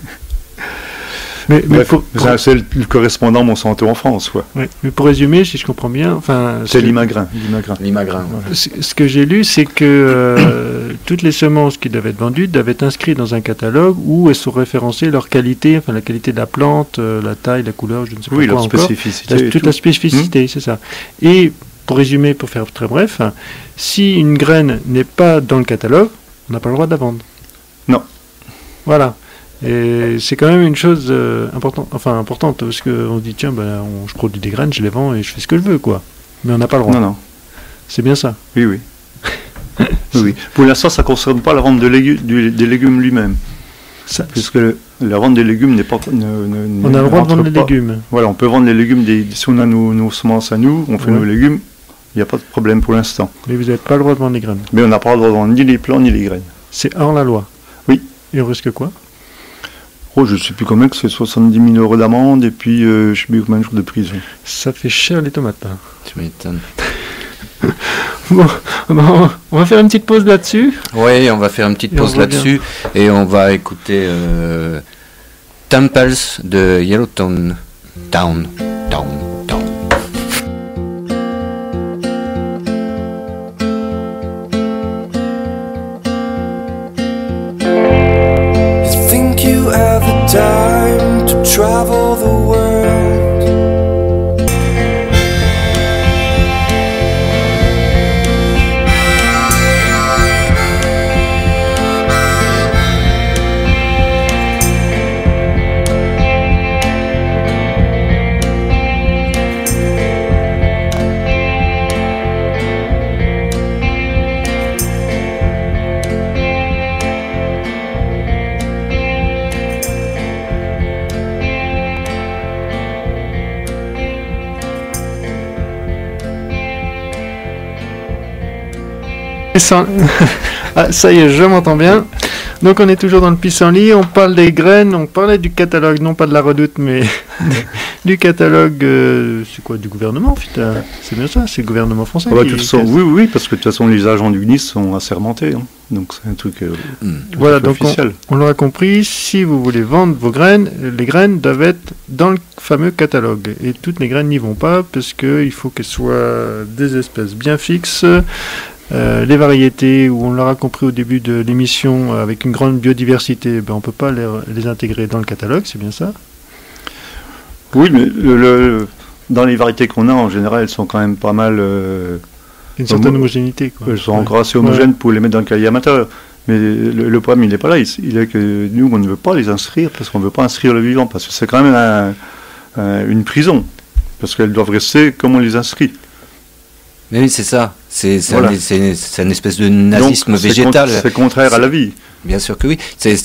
Speaker 4: C'est le correspondant Monsanto en France, quoi.
Speaker 2: Ouais, mais pour résumer, si je comprends bien,
Speaker 4: c'est Limagrin.
Speaker 3: Limagrin.
Speaker 2: Ouais. Ce que j'ai lu, c'est que toutes les semences qui doivent être vendues doivent être inscrites dans un catalogue où elles sont référencées leur qualité, la qualité de la plante, la taille, la couleur, je ne sais pas quoi encore. Oui, leur
Speaker 4: spécificité.
Speaker 2: Toute la spécificité, c'est ça. Et pour résumer, pour faire très bref, si une graine n'est pas dans le catalogue, on n'a pas le droit de la vendre.
Speaker 4: Non.
Speaker 2: Voilà. Et c'est quand même une chose importante, parce qu'on se dit, tiens, je produis des graines, je les vends et je fais ce que je veux, quoi. Mais on n'a pas le droit.
Speaker 4: Non.
Speaker 2: C'est bien ça.
Speaker 4: Oui. Oui. Pour l'instant, ça ne concerne pas la vente des légumes lui-même. Puisque la vente des légumes n'est pas...
Speaker 2: on a le droit de vendre les légumes.
Speaker 4: Voilà, on peut vendre les légumes, si on a nos semences à nous, on fait nos légumes, il n'y a pas de problème pour l'instant.
Speaker 2: Mais vous n'avez pas le droit de vendre les graines.
Speaker 4: Mais on n'a pas le droit de vendre ni les plants ni les graines.
Speaker 2: C'est hors la loi.
Speaker 4: Oui.
Speaker 2: Et on risque quoi?
Speaker 4: Je ne sais plus combien que c'est, 70 000 € d'amende et puis je ne sais plus combien de jours de prison.
Speaker 2: Ça fait cher les tomates, là.
Speaker 3: Tu m'étonnes.
Speaker 2: Bon, on va faire une petite pause là-dessus.
Speaker 3: Oui, on va faire une petite pause là-dessus et on va écouter Temples de Yellowstone Town.
Speaker 6: Time to travel the world.
Speaker 2: Ah, ça y est, je m'entends bien. Donc on est toujours dans le pissenlit, on parle des graines, on parlait du catalogue, non pas de la Redoute, mais du catalogue, c'est quoi, du gouvernement en fait, c'est bien ça, c'est le gouvernement français.
Speaker 4: Oui, parce que de toute façon les agents du GNIS sont assermentés, hein. Donc c'est un truc
Speaker 2: voilà, donc
Speaker 4: officiel.
Speaker 2: On l'aura compris, si vous voulez vendre vos graines, les graines doivent être dans le fameux catalogue, et toutes les graines n'y vont pas, parce qu'il faut qu'elles soient des espèces bien fixes. Les variétés, où on l'aura compris au début de l'émission, avec une grande biodiversité, on ne peut pas les intégrer dans le catalogue, c'est bien ça?
Speaker 4: Oui, mais dans les variétés qu'on a, en général, elles sont quand même pas mal...
Speaker 2: une certaine homogénéité, quoi.
Speaker 4: Elles sont encore assez homogènes pour les mettre dans le cahier amateur. Mais le problème, il n'est pas là. Il est que nous, on ne veut pas les inscrire, parce qu'on ne veut pas inscrire le vivant, parce que c'est quand même une prison. Parce qu'elles doivent rester comme on les inscrit.
Speaker 3: Mais oui, c'est ça. C'est
Speaker 4: Voilà.
Speaker 3: c'est une espèce de nazisme
Speaker 4: Donc,
Speaker 3: végétal.
Speaker 4: c'est contraire à la vie.
Speaker 3: Bien sûr que oui.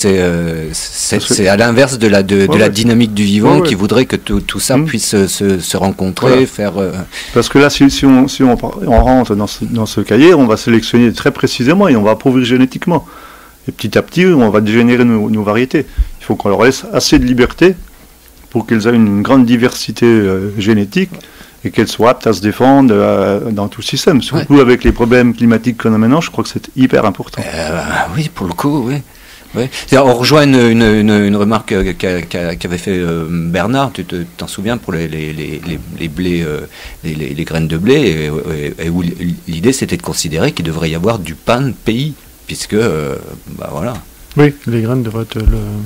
Speaker 3: C'est à l'inverse de la dynamique du vivant qui voudrait que tout ça puisse se rencontrer, faire.
Speaker 4: Parce que là, si on rentre dans ce cahier, on va sélectionner très précisément et on va appauvrir génétiquement. Et petit à petit, on va dégénérer nos variétés. Il faut qu'on leur laisse assez de liberté pour qu'elles aient une grande diversité génétique et qu'elles soient aptes à se défendre dans tout le système. Surtout avec les problèmes climatiques qu'on a maintenant, je crois que c'est hyper important.
Speaker 3: Oui, pour le coup, oui. Oui. On rejoint une remarque qu'avait fait Bernard, tu t'en souviens, pour les blés, les graines de blé, et où l'idée c'était de considérer qu'il devrait y avoir du pain de pays, puisque, voilà.
Speaker 2: Oui, les graines devraient être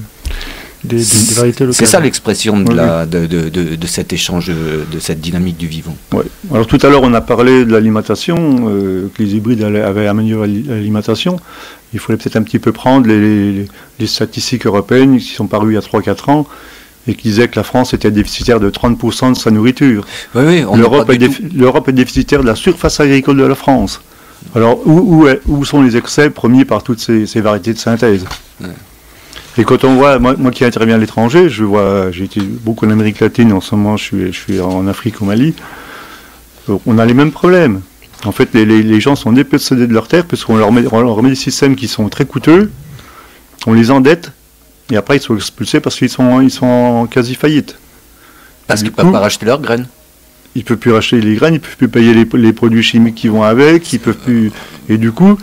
Speaker 2: des variétés locales.
Speaker 3: C'est ça l'expression de cet échange, de cette dynamique du vivant.
Speaker 4: Ouais. Alors tout à l'heure on a parlé de l'alimentation, que les hybrides avaient amélioré l'alimentation. Il fallait peut-être un petit peu prendre les statistiques européennes qui sont parues il y a 3-4 ans et qui disaient que la France était déficitaire de 30% de sa nourriture.
Speaker 3: Oui,
Speaker 4: l'Europe est déficitaire de la surface agricole de la France. Alors où sont les excès promis par toutes ces variétés de synthèse? Et quand on voit, moi qui interviens à l'étranger, j'ai été beaucoup en Amérique latine, en ce moment je suis en Afrique, au Mali, on a les mêmes problèmes. En fait, les gens sont dépossédés de leur terre parce qu'on leur met des systèmes qui sont très coûteux, on les endette, et après ils sont expulsés parce qu'ils sont en quasi faillite.
Speaker 3: Parce qu'ils ne peuvent pas racheter leurs graines.
Speaker 4: Ils ne peuvent plus racheter les graines, ils ne peuvent plus payer les produits chimiques qui vont avec, ils peuvent plus... Et du coup,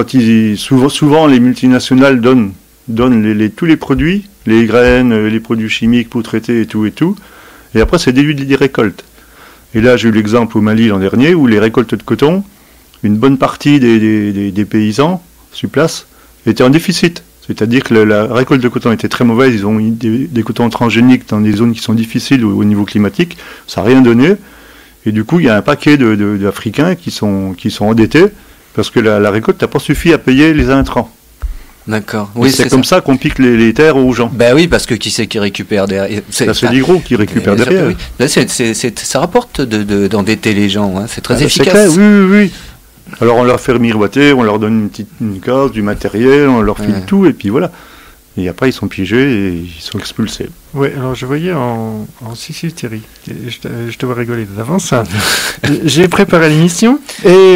Speaker 4: souvent les multinationales donnent tous les produits, les graines, les produits chimiques pour traiter et tout, et après c'est déduit des récoltes. Et là j'ai eu l'exemple au Mali l'an dernier où les récoltes de coton, une bonne partie des paysans sur place étaient en déficit. C'est-à-dire que la récolte de coton était très mauvaise, ils ont mis des cotons transgéniques dans des zones qui sont difficiles au niveau climatique, ça n'a rien donné, et du coup il y a un paquet d'Africains qui sont endettés parce que la récolte n'a pas suffi à payer les intrants.
Speaker 3: D'accord.
Speaker 4: Oui, c'est comme ça qu'on pique les terres aux gens.
Speaker 3: Ben oui, parce que qui c'est qui récupère derrière?
Speaker 4: C'est les gros qui récupèrent derrière.
Speaker 3: Oui. Là, ça rapporte d'endetter les gens, hein. C'est très efficace.
Speaker 4: C'est clair, oui. Alors on leur fait miroiter, on leur donne une case, du matériel, on leur file tout, et puis voilà. Et après ils sont piégés et ils sont expulsés.
Speaker 2: Oui, alors je voyais en si Thierry, je te vois rigoler d'avance. J'ai préparé l'émission et...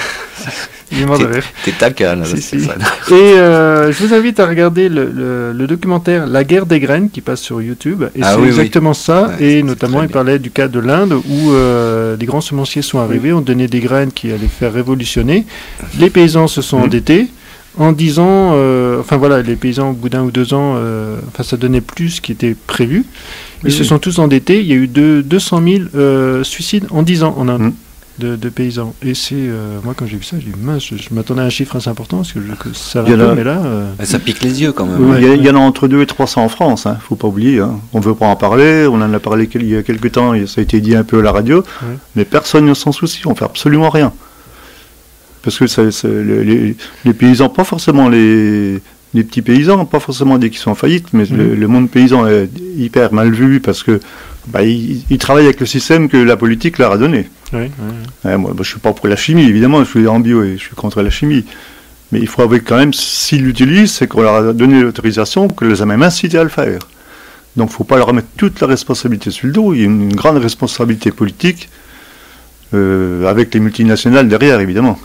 Speaker 3: T'es taquin, là.
Speaker 2: Si. Et je vous invite à regarder le documentaire La guerre des graines qui passe sur YouTube. Et c'est exactement ça. Ouais, et notamment, il parlait du cas de l'Inde où des grands semenciers sont arrivés, ont donné des graines qui allaient faire révolutionner. Les paysans se sont endettés en disant, les paysans au bout d'1 ou 2 ans, ça donnait plus ce qui était prévu. Ils se sont tous endettés. Il y a eu 200 000 suicides en 10 ans en Inde. De paysans. Et c'est, moi quand j'ai vu ça, j'ai dit mince, je m'attendais à un chiffre assez important parce que ça va peu, mais là...
Speaker 3: Ça pique les yeux quand même.
Speaker 4: Il y en a entre 200 et 300 en France, hein, faut pas oublier. Hein. On ne veut pas en parler, on en a parlé il y a quelques temps, et ça a été dit un peu à la radio, mais personne ne s'en soucie, on ne fait absolument rien. Parce que les paysans, pas forcément les petits paysans, pas forcément dès qu'ils sont en faillite, mais le monde paysan est hyper mal vu parce que ils travaillent avec le système que la politique leur a donné. Moi, je suis pas pour la chimie, évidemment, je suis en bio et je suis contre la chimie. Mais il faut avouer quand même, s'ils l'utilisent, c'est qu'on leur a donné l'autorisation, qu'on les a même incités à le faire. Donc il ne faut pas leur remettre toute la responsabilité sur le dos, il y a une grande responsabilité politique, avec les multinationales derrière, évidemment.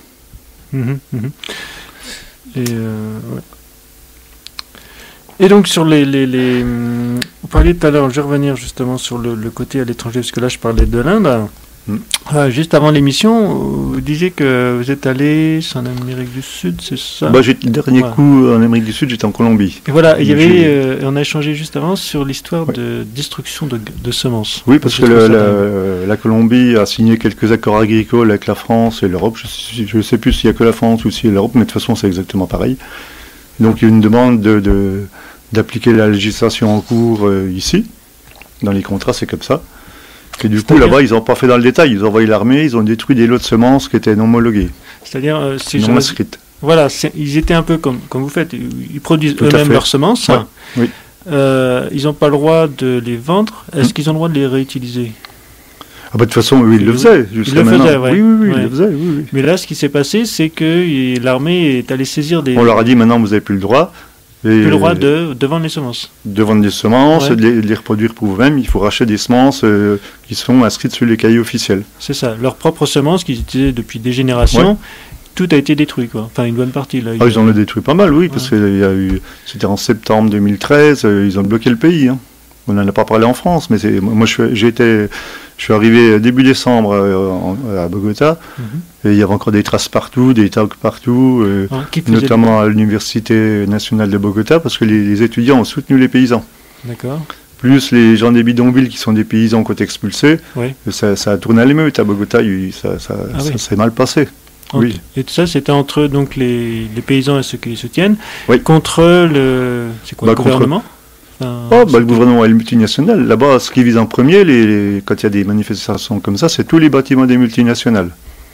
Speaker 2: Et donc sur vous parliez tout à l'heure, je vais revenir justement sur le côté à l'étranger, parce que là je parlais de l'Inde. Juste avant l'émission, vous disiez que vous êtes allé en Amérique du Sud, c'est ça?
Speaker 4: Le dernier coup en Amérique du Sud, j'étais en Colombie.
Speaker 2: Et voilà, on a échangé juste avant sur l'histoire de destruction de semences.
Speaker 4: Oui, parce que la Colombie a signé quelques accords agricoles avec la France et l'Europe. Je ne sais plus s'il n'y a que la France ou s'il y a l'Europe, mais de toute façon c'est exactement pareil. Donc il y a une demande d'appliquer la législation en cours ici. Dans les contrats, c'est comme ça. Et du coup, là-bas, ils n'ont pas fait dans le détail. Ils ont envoyé l'armée, ils ont détruit des lots de semences qui étaient non homologués.
Speaker 2: C'est-à-dire,
Speaker 4: non inscrites.
Speaker 2: Voilà, ils étaient un peu comme vous faites. Ils produisent eux-mêmes leurs semences.
Speaker 4: Ouais. Oui.
Speaker 2: Ils n'ont pas le droit de les vendre. Est-ce qu'ils ont le droit de les réutiliser?
Speaker 4: Ah bah, de toute façon, oui, il le faisait jusqu'à maintenant.
Speaker 2: Faisait, ouais.
Speaker 4: Oui,
Speaker 2: Ouais.
Speaker 4: il le faisait, oui.
Speaker 2: Mais là, ce qui s'est passé, c'est que l'armée est allée saisir des...
Speaker 4: On leur a dit maintenant vous n'avez plus le droit.
Speaker 2: Plus le droit de vendre les semences.
Speaker 4: De vendre des semences,
Speaker 2: Ouais.
Speaker 4: de les reproduire pour vous-même. Il faut racheter des semences qui sont inscrites sur les cahiers officiels.
Speaker 2: C'est ça. Leurs propres semences qu'ils utilisaient depuis des générations,
Speaker 4: Ouais.
Speaker 2: tout a été détruit, quoi. Enfin, une bonne partie. Là,
Speaker 4: Ah, ils en ont détruit pas mal, oui, parce qu'il y a eu. C'était en septembre 2013, ils ont bloqué le pays. Hein. On n'en a pas parlé en France, mais moi je suis arrivé début décembre à Bogota, et il y avait encore des traces partout, des tags partout,
Speaker 2: Qui faisait
Speaker 4: notamment à l'Université nationale de Bogota, parce que les étudiants ont soutenu les paysans.
Speaker 2: D'accord.
Speaker 4: Plus les gens des bidonvilles qui sont des paysans qui ont été expulsés,
Speaker 2: Ouais.
Speaker 4: ça a tourné à l'émeute à Bogota, ça
Speaker 2: oui.
Speaker 4: s'est mal passé. Oui.
Speaker 2: Et tout ça, c'était entre donc les paysans et ceux qui les soutiennent,
Speaker 4: Oui.
Speaker 2: contre le gouvernement. Enfin,
Speaker 4: Le gouvernement et le multinational, là-bas, ce qui vise en premier, quand il y a des manifestations comme ça, c'est tous les bâtiments des multinationales.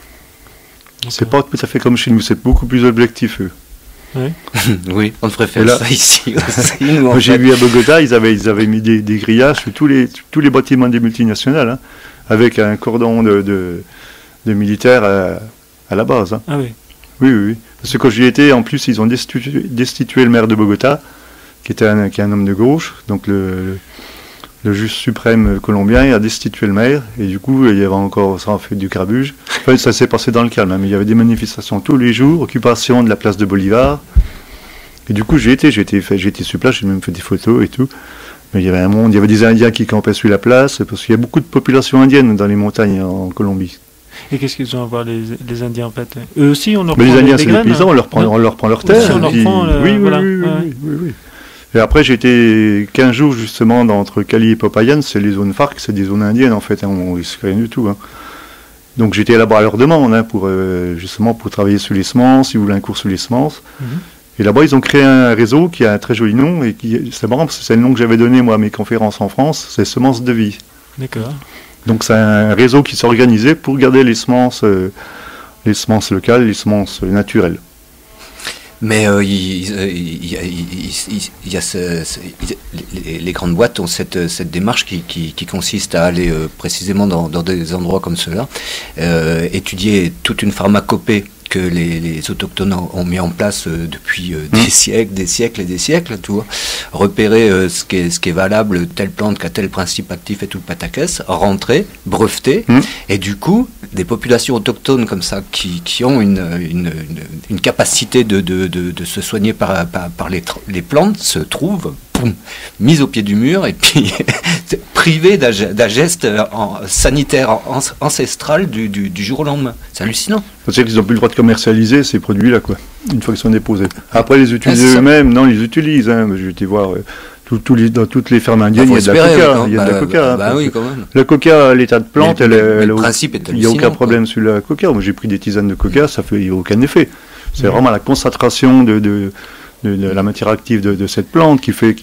Speaker 4: C'est pas tout à fait comme chez nous, c'est beaucoup plus objectif, eux.
Speaker 3: Oui, on devrait faire
Speaker 4: Et là-
Speaker 3: ça ici aussi. Nous, en
Speaker 4: Moi, j'ai
Speaker 3: fait.
Speaker 4: vu à Bogota, ils avaient mis des grillages sur tous les bâtiments des multinationales, hein, avec un cordon de militaires à la base. Hein.
Speaker 2: Ah oui.
Speaker 4: Oui. Parce que quand j'y étais, en plus, ils ont destitué le maire de Bogota, qui est un homme de gauche, donc le juge suprême colombien a destitué le maire, et du coup, il y avait encore, ça a fait du grabuge. Enfin, ça s'est passé dans le calme, hein, mais il y avait des manifestations tous les jours, occupation de la place de Bolivar, et du coup, j'ai été sur place, j'ai même fait des photos et tout, mais il y avait un monde, il y avait des Indiens qui campaient sur la place, parce qu'il y a beaucoup de populations indiennes dans les montagnes en Colombie.
Speaker 2: Et qu'est-ce qu'ils ont à voir les Indiens en fait? Eux aussi, on leur
Speaker 4: Mais
Speaker 2: prend
Speaker 4: les Indiens,
Speaker 2: des
Speaker 4: c'est des
Speaker 2: graines,
Speaker 4: paysans,
Speaker 2: hein.
Speaker 4: on leur prend leur
Speaker 2: Aussi,
Speaker 4: terre.
Speaker 2: on leur
Speaker 4: puis-
Speaker 2: prend,
Speaker 4: oui.
Speaker 2: voilà.
Speaker 4: Et après, j'ai été 15 jours justement entre Cali et Popayan, c'est les zones FARC, c'est des zones indiennes en fait, hein, on risque rien du tout. Hein. Donc j'étais là-bas à leur demande, hein, justement pour travailler sur les semences, ils voulaient un cours sur les semences. Et là-bas, ils ont créé un réseau qui a un très joli nom, et c'est marrant parce que c'est le nom que j'avais donné moi à mes conférences en France, c'est Semences de vie.
Speaker 2: D'accord.
Speaker 4: Donc c'est un réseau qui s'est organisé pour garder les semences locales, les semences naturelles.
Speaker 3: Mais les grandes boîtes ont cette démarche qui consiste à aller précisément dans des endroits comme ceux-là, étudier toute une pharmacopée que les autochtones ont mis en place depuis des siècles et des siècles, tu vois. Repérer ce qui est valable, telle plante qui a tel principe actif et tout le pataquès, rentrer, breveter, et du coup, des populations autochtones comme ça qui ont une capacité de se soigner par les plantes se trouvent mises au pied du mur et puis privées d'un geste sanitaire ancestral du jour au lendemain. C'est hallucinant.
Speaker 4: C'est qu'ils n'ont plus le droit de commercialiser ces produits-là, quoi, une fois qu'ils sont déposés. Après, les utiliser
Speaker 3: c'est ça.
Speaker 4: eux-mêmes, non, ils les utilisent. Hein. Je vais te voir, dans toutes les fermes indiennes, il y a de la coca. Il y a de la coca.
Speaker 3: Bah oui, quand même.
Speaker 4: La coca, à l'état de plante,
Speaker 3: Mais
Speaker 4: elle
Speaker 3: le principe est
Speaker 4: il n'y a aucun
Speaker 3: hallucinant,
Speaker 4: problème sur la coca. Moi, j'ai pris des tisanes de coca, il n'y a aucun effet. C'est vraiment la concentration de la matière active de cette plante qui fait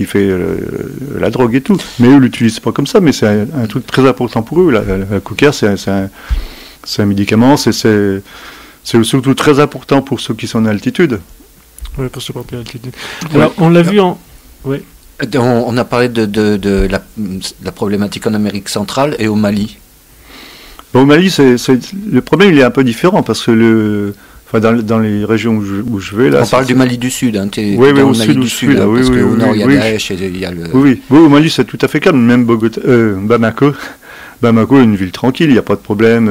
Speaker 4: la drogue et tout. Mais eux l'utilisent pas comme ça, mais c'est un truc très important pour eux. La coca, c'est un médicament, c'est surtout très important pour ceux qui sont en altitude.
Speaker 2: Oui, pour supporter l'altitude. Alors, on l'a vu en... Oui.
Speaker 3: On a parlé de la problématique en Amérique centrale et au Mali.
Speaker 4: Bon, au Mali, le problème il est un peu différent parce que dans les régions où je vais là.
Speaker 3: On parle du Mali du Sud, hein,
Speaker 4: oui,
Speaker 3: dans
Speaker 4: au
Speaker 3: le Mali
Speaker 4: sud,
Speaker 3: du Sud,
Speaker 4: là, oui,
Speaker 3: parce
Speaker 4: oui,
Speaker 3: qu'au
Speaker 4: oui,
Speaker 3: nord il y a
Speaker 4: oui.
Speaker 3: Daesh et il y a le...
Speaker 4: Oui, au Mali c'est tout à fait calme, même Bamako est une ville tranquille, il n'y a pas de problème,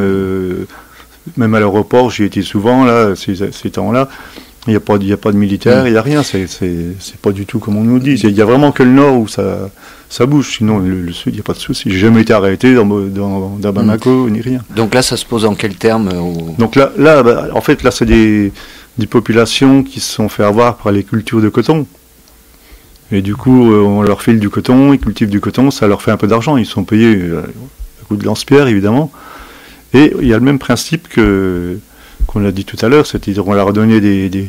Speaker 4: même à l'aéroport, j'y étais souvent là, ces temps-là, il n'y a pas de militaires, il n'y a rien, c'est pas du tout comme on nous dit, il n'y a vraiment que le nord où ça bouge, sinon le sud, il n'y a pas de souci, j'ai jamais été arrêté dans Bamako, ni rien.
Speaker 3: Donc là ça se pose en quels termes
Speaker 4: Donc là en fait, là c'est des populations qui se sont fait avoir par les cultures de coton. Et du coup, on leur file du coton, ils cultivent du coton, ça leur fait un peu d'argent. Ils sont payés à coup de lance-pierre, évidemment. Et il y a le même principe qu'on l'a dit tout à l'heure, c'est qu'on leur a donné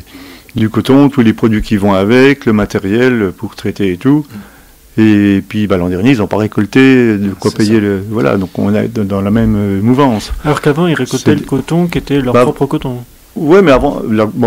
Speaker 4: du coton, tous les produits qui vont avec, le matériel pour traiter et tout. Et puis l'an dernier, ils n'ont pas récolté de quoi payer le... Voilà, donc on est dans la même mouvance.
Speaker 2: Alors qu'avant, ils récoltaient le coton qui était leur propre coton.
Speaker 4: Ouais, mais avant,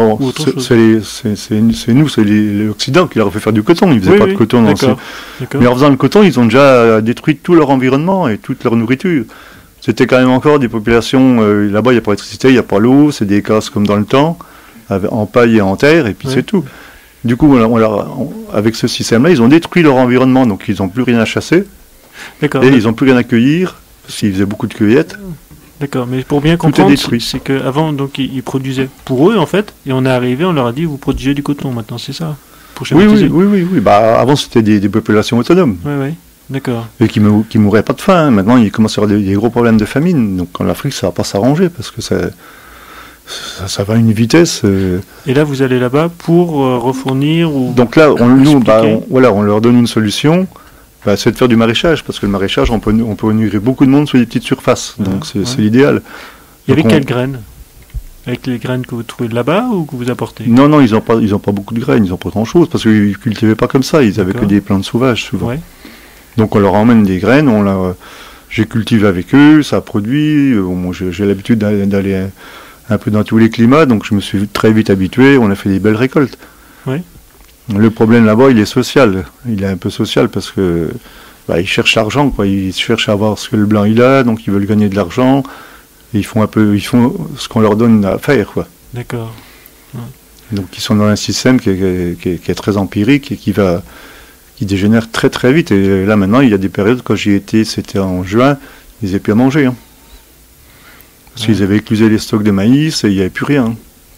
Speaker 4: c'est nous, c'est l'Occident qui leur a fait faire du coton. Ils faisaient pas de coton dans
Speaker 2: d'accord.
Speaker 4: Mais en faisant le coton, ils ont déjà détruit tout leur environnement et toute leur nourriture. C'était quand même encore des populations, là-bas il n'y a pas d'électricité, il n'y a pas l'eau, c'est des cases comme dans le temps, en paille et en terre, et puis c'est tout. Du coup, avec ce système-là, ils ont détruit leur environnement, donc ils n'ont plus rien à chasser, et ils n'ont plus rien à cueillir, parce qu'ils faisaient beaucoup de cueillettes.
Speaker 2: D'accord, mais pour bien comprendre, c'est qu'avant, donc, ils produisaient pour eux, en fait, et on est arrivé, on leur a dit, vous produisez du coton maintenant, c'est ça?
Speaker 4: Oui. Bah, avant, c'était des populations autonomes.
Speaker 2: Oui. D'accord.
Speaker 4: Et qui mourraient pas de faim. Maintenant, il commence à y avoir des gros problèmes de famine. Donc, en Afrique, ça va pas s'arranger parce que ça va à une vitesse.
Speaker 2: Et là, vous allez là-bas pour refournir ou...
Speaker 4: Donc là, on leur donne une solution. C'est de faire du maraîchage parce que le maraîchage, on peut nourrir beaucoup de monde sur des petites surfaces. Donc, c'est l'idéal.
Speaker 2: Et avec quelles graines? Avec les graines que vous trouvez là-bas ou que vous apportez?
Speaker 4: Non, ils ont pas beaucoup de graines. Ils ont pas grand-chose parce qu'ils cultivaient pas comme ça. Ils avaient que des plantes sauvages souvent. Ouais. Donc on leur emmène des graines, j'ai cultivé avec eux, ça a produit. Moi, j'ai l'habitude d'aller un peu dans tous les climats, donc je me suis très vite habitué, on a fait des belles récoltes.
Speaker 2: Oui.
Speaker 4: Le problème là-bas, il est social. Il est un peu social parce que ils cherchent l'argent, quoi. Ils cherchent à avoir ce que le blanc il a, donc ils veulent gagner de l'argent. Et ils font ce qu'on leur donne à faire, quoi.
Speaker 2: D'accord. Ouais.
Speaker 4: Donc ils sont dans un système qui est très empirique et qui dégénère très très vite. Et là maintenant, il y a des périodes, quand j'y étais, c'était en juin, ils n'avaient plus à manger. Hein. Parce qu'ils avaient éclusé les stocks de maïs et il n'y avait plus rien.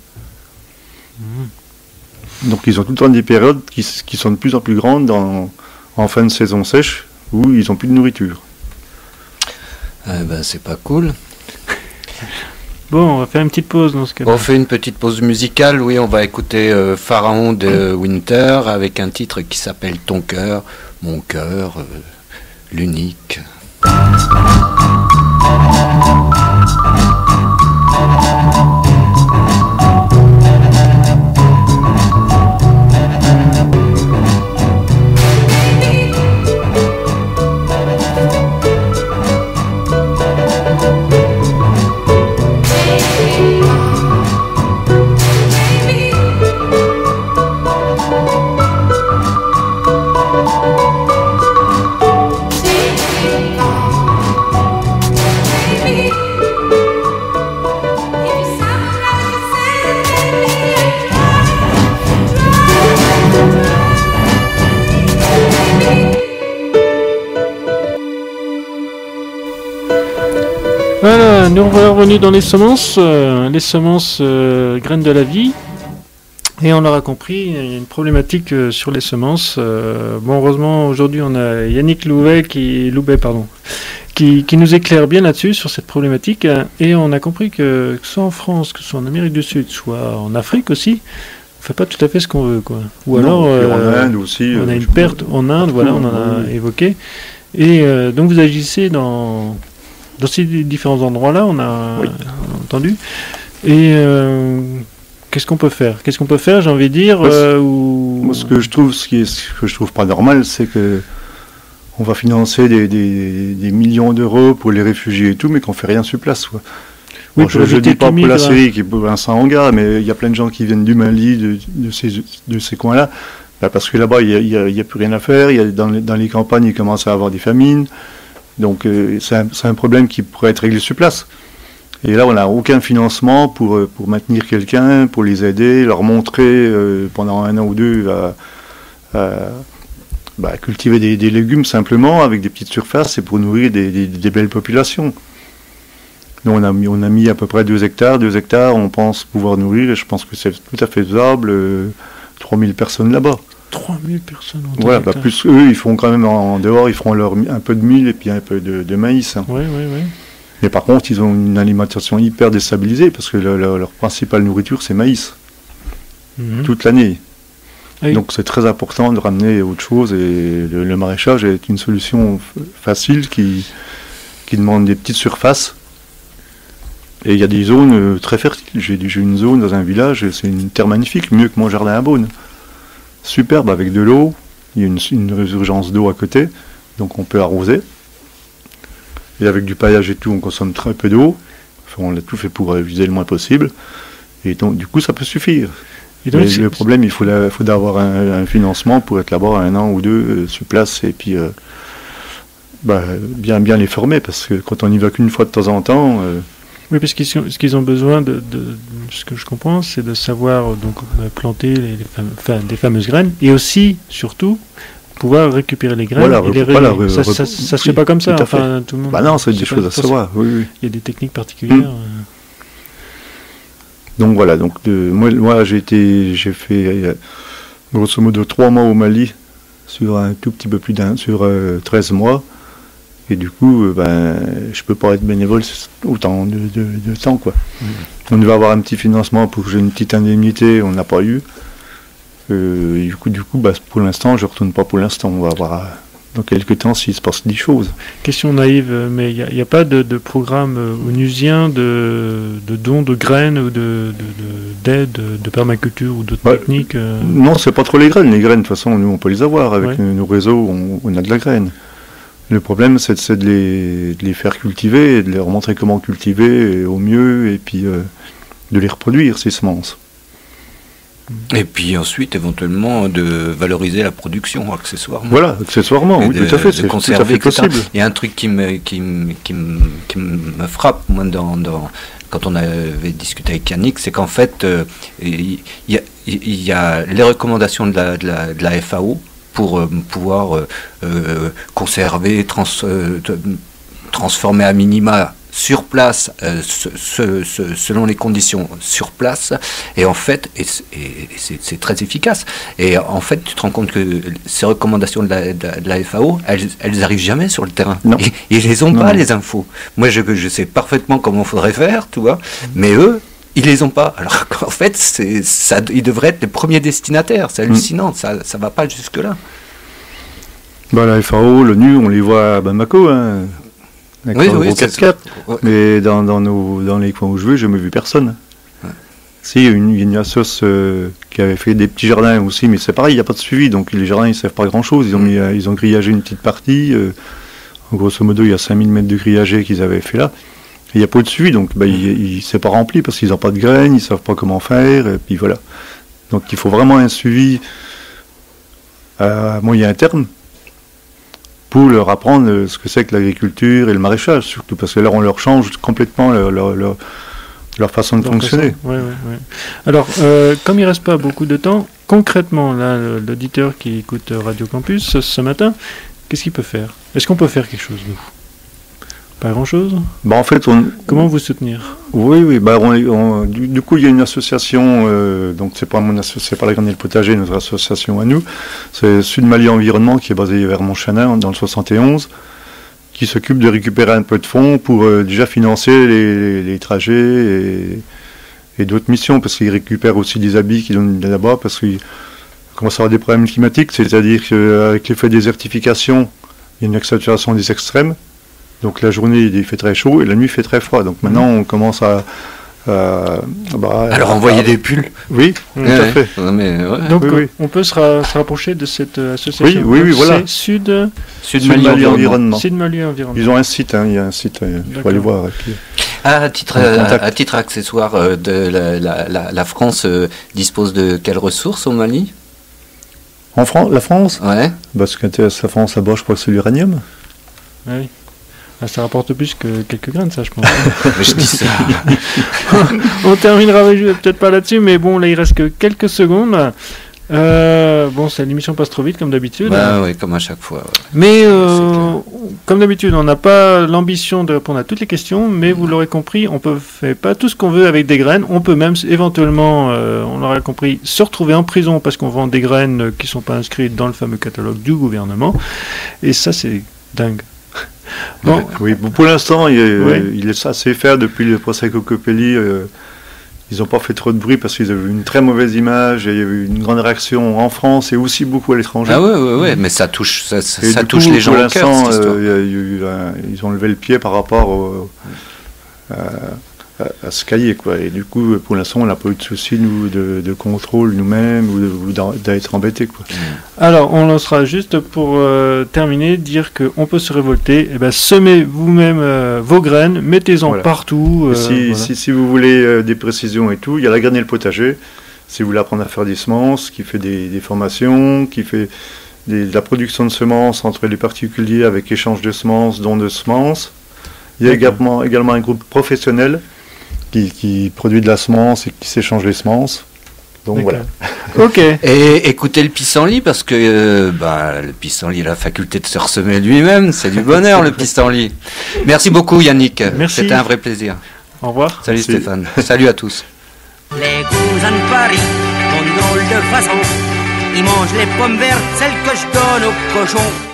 Speaker 4: Donc ils ont tout le temps des périodes qui sont de plus en plus grandes en fin de saison sèche où ils n'ont plus de nourriture.
Speaker 3: C'est pas cool.
Speaker 2: Bon, on va faire une petite pause dans ce cas-là.
Speaker 3: On fait une petite pause musicale, oui, on va écouter Pharaon de Winter avec un titre qui s'appelle Ton cœur, mon cœur, l'unique.
Speaker 2: Voilà, nous voilà revenus dans les semences graines de la vie. Et on l'aura compris, il y a une problématique sur les semences. Heureusement, aujourd'hui, on a Yannick Loubet qui nous éclaire bien là-dessus, sur cette problématique. Et on a compris que soit en France, que ce soit en Amérique du Sud, soit en Afrique aussi, on ne fait pas tout à fait ce qu'on veut, quoi. Ou
Speaker 4: non, alors, en Inde aussi.
Speaker 2: On a une perte en Inde, voilà, on en a évoqué. Et donc vous agissez dans ces différents endroits-là, on a entendu. Et qu'est-ce qu'on peut faire? J'ai envie de dire.
Speaker 4: Moi, ce que je trouve pas normal, c'est que on va financer des millions d'euros pour les réfugiés et tout, mais qu'on fait rien sur place, quoi. Oui, je ne dis pas pour la Syrie, qui est pour Vincent Onga, mais il y a plein de gens qui viennent du Mali, de ces coins-là, parce que là-bas, il n'y a plus rien à faire. Dans les campagnes, il commence à avoir des famines. Donc c'est un problème qui pourrait être réglé sur place. Et là, on n'a aucun financement pour maintenir quelqu'un, pour les aider, leur montrer pendant 1 an ou 2 à cultiver des légumes simplement avec des petites surfaces et pour nourrir des belles populations. Nous, on a mis à peu près 2 hectares. 2 hectares, on pense pouvoir nourrir, et je pense que c'est tout à fait faisable, 3000 personnes là-bas.
Speaker 2: 3000 personnes en
Speaker 4: voilà, plus eux, ils font quand même en dehors, ils feront un peu de mil et puis un peu de maïs. Hein.
Speaker 2: Oui.
Speaker 4: Mais par contre, ils ont une alimentation hyper déstabilisée parce que leur principale nourriture, c'est maïs. Toute l'année. Oui. Donc c'est très important de ramener autre chose et le maraîchage est une solution facile qui demande des petites surfaces. Et il y a des zones très fertiles. J'ai une zone dans un village, c'est une terre magnifique, mieux que mon jardin à Beaune. Superbe, avec de l'eau, il y a une résurgence d'eau à côté, donc on peut arroser. Et avec du paillage et tout, on consomme très peu d'eau. Enfin, on a tout fait pour utiliser le moins possible. Et donc, du coup, ça peut suffire. Et donc, le problème, il faut avoir un financement pour être là-bas 1 an ou 2 sur place et puis bien les former, parce que quand on n'y va qu'une fois de temps en temps,
Speaker 2: Oui, parce ce qu'ils ont besoin ce que je comprends, c'est de savoir donc planter des fameuses graines, et aussi, surtout, pouvoir récupérer les graines et les relayer. Ça se fait pas comme ça.
Speaker 4: Tout à fait.
Speaker 2: Enfin, tout le monde.
Speaker 4: Non, c'est des choses à savoir. Oui.
Speaker 2: Il y a des techniques particulières.
Speaker 4: Donc voilà. Donc moi j'ai fait grosso modo 3 mois au Mali sur un tout petit peu plus sur 13 mois. Et du coup, je peux pas être bénévole autant de temps, quoi. On devait avoir un petit financement pour que j'ai une petite indemnité, on n'a pas eu. Et du coup, pour l'instant, je retourne pas pour l'instant. On va voir dans quelques temps s'il se passe des choses.
Speaker 2: Question naïve, mais il n'y a pas de programme onusien de dons de graines ou d'aide de permaculture ou d'autres techniques
Speaker 4: Non, c'est pas trop les graines. Les graines, de toute façon, nous, on peut les avoir. Avec nos réseaux, on a de la graine. Le problème, c'est de les faire cultiver, et de leur montrer comment cultiver au mieux, et puis de les reproduire, ces semences.
Speaker 3: Et puis ensuite, éventuellement, de valoriser la production, accessoirement.
Speaker 4: Voilà, accessoirement, oui, tout à fait, c'est tout à fait possible.
Speaker 3: Il y a un truc qui me frappe, moi, quand on avait discuté avec Yannick, c'est qu'en fait, il y a les recommandations de la FAO, pour pouvoir conserver, transformer à minima sur place, selon les conditions sur place, et en fait, c'est très efficace. Et en fait, tu te rends compte que ces recommandations de la FAO, elles n'arrivent jamais sur le terrain. Ils les ont pas, les infos. Moi, je sais parfaitement comment il faudrait faire, tu vois, mais eux, ils les ont pas. Alors qu'en fait, ils devraient être les premiers destinataires. C'est hallucinant, ça va pas jusque-là.
Speaker 4: La FAO, l'ONU, on les voit à Bamako, hein, avec un gros 4x4. Mais dans les coins où je vais, j'ai jamais vu personne. Ouais. Si, il y a une assoce qui avait fait des petits jardins aussi, mais c'est pareil, il n'y a pas de suivi, donc les jardins, ils ne servent pas à grand-chose. Ils ont grillagé une petite partie. Grosso modo, il y a 5000 mètres de grillagé qu'ils avaient fait là. Il n'y a pas de suivi, donc c'est pas rempli parce qu'ils n'ont pas de graines, ils ne savent pas comment faire, et puis voilà. Donc il faut vraiment un suivi à moyen terme pour leur apprendre ce que c'est que l'agriculture et le maraîchage, surtout, parce que là on leur change complètement leur façon de fonctionner.
Speaker 2: Ouais. Alors, comme il ne reste pas beaucoup de temps, concrètement, là, l'auditeur qui écoute Radio Campus ce matin, qu'est-ce qu'il peut faire? Est-ce qu'on peut faire quelque chose, nous? Pas grand-chose.
Speaker 4: En fait,
Speaker 2: comment vous soutenir?
Speaker 4: Oui. Du coup, il y a une association. Donc, c'est pas la Grenelle Potager, notre association à nous. C'est Sud Mali Environnement, qui est basée vers Montchanin, dans le 71, qui s'occupe de récupérer un peu de fonds pour déjà financer les trajets et d'autres missions, parce qu'ils récupèrent aussi des habits qu'ils donnent là-bas, parce qu'ils commencent à avoir des problèmes climatiques, c'est-à-dire qu'avec l'effet de désertification, il y a une accélération des extrêmes. Donc la journée, il fait très chaud et la nuit, il fait très froid. Donc maintenant, on commence à
Speaker 3: alors envoyer des pulls.
Speaker 4: Oui, tout à fait.
Speaker 2: Donc on peut se rapprocher de cette association.
Speaker 4: Oui, voilà.
Speaker 2: C'est
Speaker 4: Sud Mali Environnement.
Speaker 2: Sud Mali Environnement.
Speaker 4: Ils ont un site, il y a un site, il faut aller voir. Et puis,
Speaker 3: à titre accessoire, la France dispose de quelles ressources au Mali?
Speaker 4: La France?
Speaker 3: Ouais.
Speaker 4: Ce qui intéresse la France là-bas, je crois que c'est l'uranium.
Speaker 2: Oui. Ça rapporte plus que quelques graines, ça, je pense.
Speaker 3: Je dis ça.
Speaker 2: On terminera peut-être pas là-dessus, mais bon, là, il reste que quelques secondes. L'émission passe trop vite, comme d'habitude.
Speaker 3: Oui, comme à chaque fois. Ouais.
Speaker 2: Mais, comme d'habitude, on n'a pas l'ambition de répondre à toutes les questions, mais vous l'aurez compris, on ne fait pas tout ce qu'on veut avec des graines. On peut même, éventuellement, on l'aura compris, se retrouver en prison parce qu'on vend des graines qui ne sont pas inscrites dans le fameux catalogue du gouvernement. Et ça, c'est dingue.
Speaker 4: Bon. Oui, pour l'instant, il est assez faire depuis le procès Cocopelli. Ils n'ont pas fait trop de bruit parce qu'ils avaient eu une très mauvaise image et il y a eu une grande réaction en France et aussi beaucoup à l'étranger.
Speaker 3: Ah ouais, mais ça touche, ça touche les gens au cœur. Pour l'instant,
Speaker 4: ils ont levé le pied par rapport à ce cahier, quoi. Et du coup, pour l'instant, on n'a pas eu de souci, nous, de contrôle nous-mêmes ou d'être embêtés, quoi.
Speaker 2: Alors, on lancera juste pour terminer, dire qu'on peut se révolter. Semez vous-même vos graines, mettez-en partout.
Speaker 4: Si vous voulez des précisions et tout, il y a la Grenelle Potager. Si vous voulez apprendre à faire des semences, qui fait des formations, qui fait de la production de semences entre les particuliers avec échange de semences, don de semences. Il y a également un groupe professionnel qui produit de la semence et qui s'échange les semences. Donc voilà.
Speaker 2: Ok.
Speaker 3: Et écoutez le pissenlit parce que le pissenlit a la faculté de se ressemer lui-même. C'est du bonheur le pissenlit. Merci beaucoup Yannick.
Speaker 2: Merci.
Speaker 3: C'était un vrai plaisir.
Speaker 2: Au revoir.
Speaker 3: Salut
Speaker 4: Merci.
Speaker 3: Stéphane. Salut à tous.
Speaker 1: Les cousins de Paris ont une drôle de façon. Ils mangent les pommes vertes, celles que je donne aux cochons.